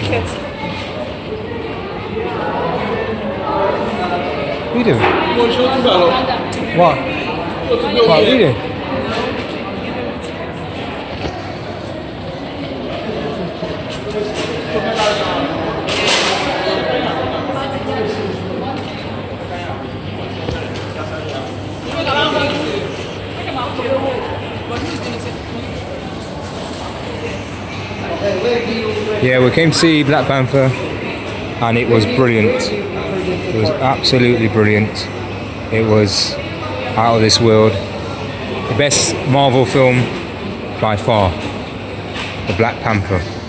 What are you doing? What? What are you doing? Yeah, we came to see Black Panther and it was brilliant. It was absolutely brilliant. It was out of this world. The best Marvel film by far, The Black Panther.